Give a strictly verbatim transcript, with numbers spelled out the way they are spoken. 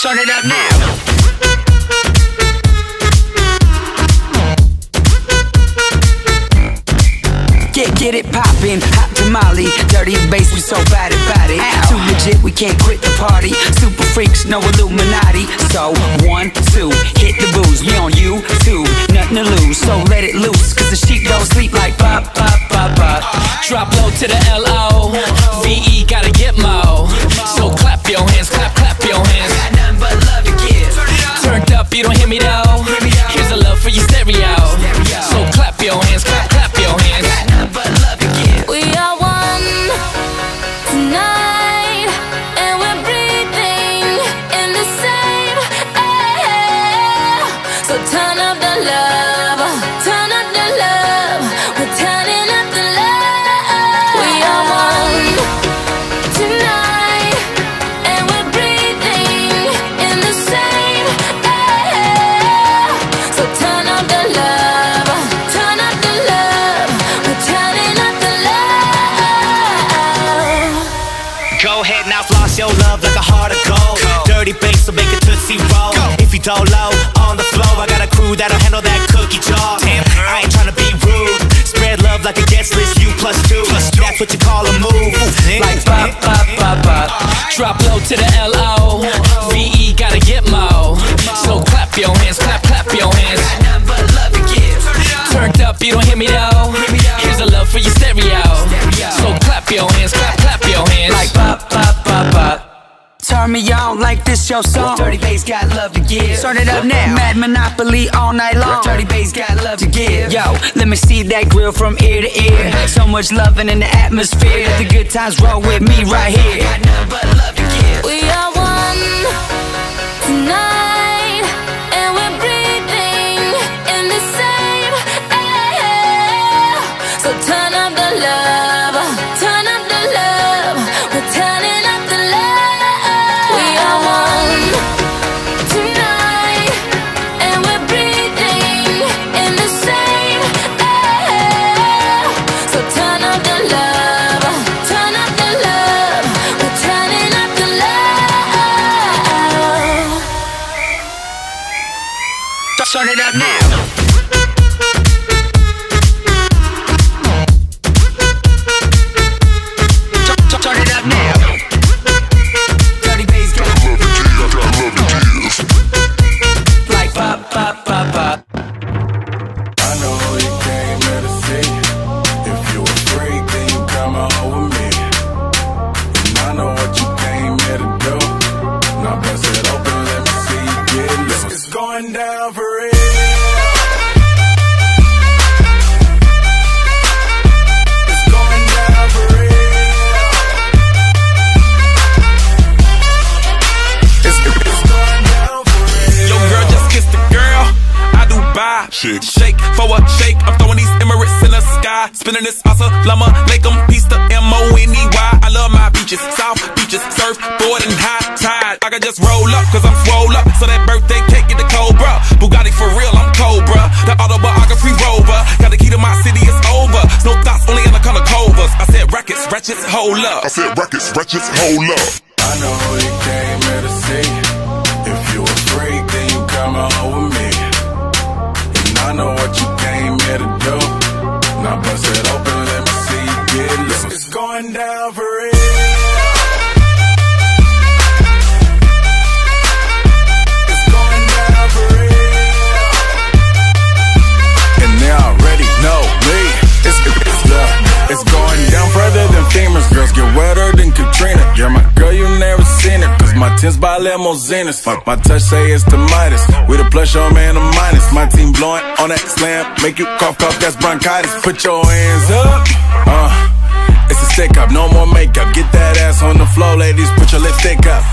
Turn it up now. Get, get it poppin', hot tamale. Dirty bass, we so bad about it. Too legit, we can't quit the party. Super freaks, no Illuminati. So, one, two, hit the booze. We on YouTube, nothing to lose. So let it loose, cause the sheep don't sleep like pop, pop, pop, pop. Drop low to the L O V E, gotta get mo. So clap your hands, clap, clap your hands. Got nothing but love to give. Turned up, you don't hear me though. Here's a love for your stereo. So clap your hands, clap, clap your hands. But love to give. We are one tonight, and we're breathing in the same air. So turn up the love, turn up the love. We're turning up the love. We are one tonight, and we're breathing in the same air. So turn up the love, turn up the love. We're turning up the love. Go ahead now, floss your love like a heart of gold. Dirty bass, so make it tootsie roll. If you don't low on the floor, I got a crew that'll handle that cookie jar. I ain't tryna be rude. Spread love like a guest list, you plus two. That's what you call a move. Like pop, pop, pop, pop. Drop low to the L O V E, gotta get mo. So clap your hands, clap, clap your hands. Got nothing but love to give. Turned up, you don't hear me though. Here's a love for your stereo. So clap your hands, clap, clap your hands. Like pop, pop, pop, pop. Turn me on like this your song. Dirty bass got love to give. Turn it up now. Mad Monopoly all night long. Dirty bass got love to give. Yo, let me see that grill from ear to ear. So much loving in the atmosphere. Let the good times roll with me right here. Got nothing but love to give. We are one tonight, and we're breathing in the same air. So turn up the love, turn up the love. We're turning up the love. We are one tonight, and we're breathing in the same air. So turn up the love, turn up the love. We're turning up the love. Turn it up now. Turn it up now. Dirty bass got like pop, pop, pop, pop. I know you came here to see. If you a freak, then you come on with me. And I know what you came here to do. Now bust it open, let me see you get loose. It's going down for real. It's going down for real. It's, it's going down for real. Yo, girl, just kiss the girl. I do buy. Shake. Shake for a shake. I'm throwing these Emirates in the sky. Spinning this Assalamu alaikum. Peace to M O N E Y. I love my beaches. South beaches. Surfboard and high tide. I can just roll up cause I'm swole up. So that birthday cake get the Cobra. Bugatti for real, I'm Cobra. The autobiography rover. Got the key to my city, it's over. No thoughts, only in the color covers. I said rackets, ratchets, hold up. I said rackets, ratchets, hold up. I know you came here to see. If you a freak, then you come on with me. And I know what you came here to do. Now bust it open, let me see you get loose. It's going down for real. It's going down for real. And they already know me. It's, it's, uh, it's going down further than famous. Girls get wetter than Katrina. You're my girl, you never seen it. Cause my tins by limousines. Fuck my touch, say it's the Midas. We the plus, your man, the minus. My team blowing on that slam. Make you cough, cough, that's bronchitis. Put your hands up. Uh, it's a stick up, no more makeup. Get that ass on the floor, ladies, put your lipstick up.